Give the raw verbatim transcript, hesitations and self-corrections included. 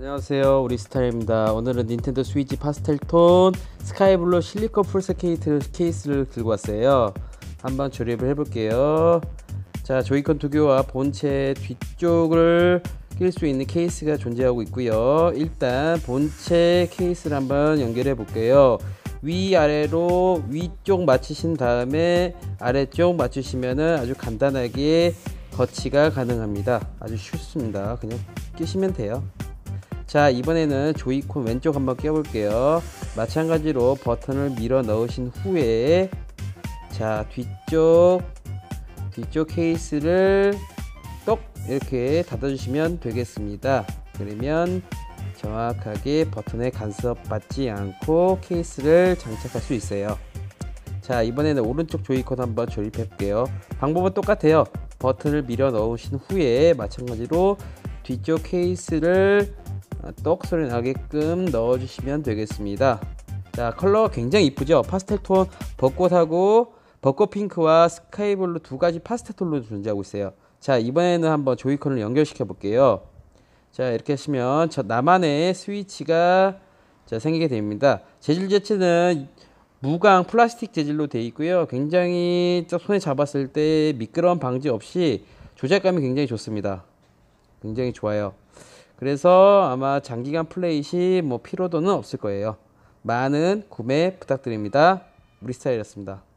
안녕하세요, 우리 스타일입니다. 오늘은 닌텐도 스위치 파스텔톤 스카이블루 실리콘 풀셋 케이스를 들고 왔어요. 한번 조립을 해볼게요. 자, 조이콘 두 개와 본체 뒤쪽을 낄 수 있는 케이스가 존재하고 있고요. 일단 본체 케이스를 한번 연결해 볼게요. 위아래로 위쪽 맞추신 다음에 아래쪽 맞추시면은 아주 간단하게 거치가 가능합니다. 아주 쉽습니다. 그냥 끼시면 돼요. 자, 이번에는 조이콘 왼쪽 한번 껴볼게요. 마찬가지로 버튼을 밀어 넣으신 후에 자, 뒤쪽 뒤쪽 케이스를 똑 이렇게 닫아주시면 되겠습니다. 그러면 정확하게 버튼에 간섭받지 않고 케이스를 장착할 수 있어요. 자, 이번에는 오른쪽 조이콘 한번 조립해 볼게요. 방법은 똑같아요. 버튼을 밀어 넣으신 후에 마찬가지로 뒤쪽 케이스를 똑 소리 나게끔 넣어 주시면 되겠습니다. 자, 컬러가 굉장히 이쁘죠. 파스텔톤 벚꽃하고 벚꽃 핑크와 스카이블루 두 가지 파스텔톤으로 존재하고 있어요. 자, 이번에는 한번 조이콘을 연결시켜 볼게요. 자, 이렇게 하시면 저 나만의 스위치가 자, 생기게 됩니다. 재질 자체는 무광 플라스틱 재질로 되어 있고요. 굉장히 손에 잡았을 때 미끄러움 방지 없이 조작감이 굉장히 좋습니다. 굉장히 좋아요. 그래서 아마 장기간 플레이 시 뭐 피로도는 없을 거예요. 많은 구매 부탁드립니다. 우리 스타일이었습니다.